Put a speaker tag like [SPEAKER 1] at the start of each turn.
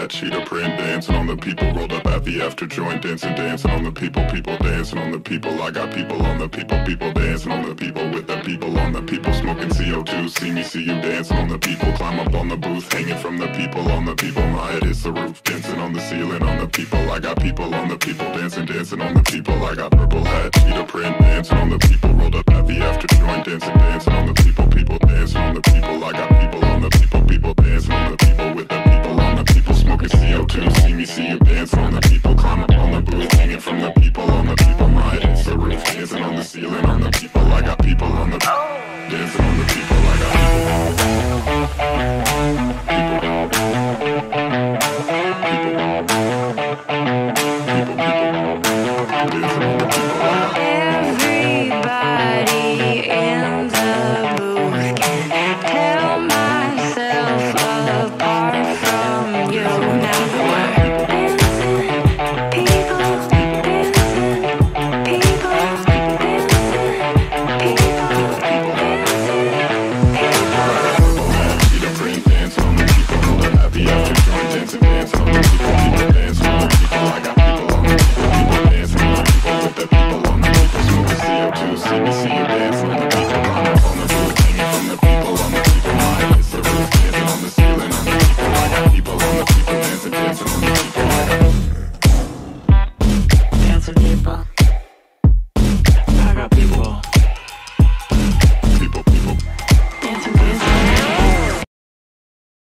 [SPEAKER 1] hat, cheetah print, dancing on the people, rolled up at the after joint, dancing on the people, people dancing on the people. I got people on the people, people dancing on the people, with the people on the people, smoking CO2. See me, see you dancing on the people, climb up on the booth, hanging from the people on the people. My head hits the roof, dancing on the ceiling on the people. I got people on the people, dancing on the people. I got purple hat, cheetah print, dancing on the people, rolled up at the after joint, dancing on the people, people dancing on the people. I got people on the people, people dancing on the people, with the people on the people, smoking CO2. See me, see you dancing on the people, climb up on the booth, hanging from the people on the people. My head hits the roof, dancing on the ceiling on the people. I got people on the dancing on the people. I got
[SPEAKER 2] Everybody in the booth can tell myself apart from you. Now we're dancing, people dancing, people dancing, people dancing, people.
[SPEAKER 1] cheetah print, dance on the people, rolled up at the after joint, dancing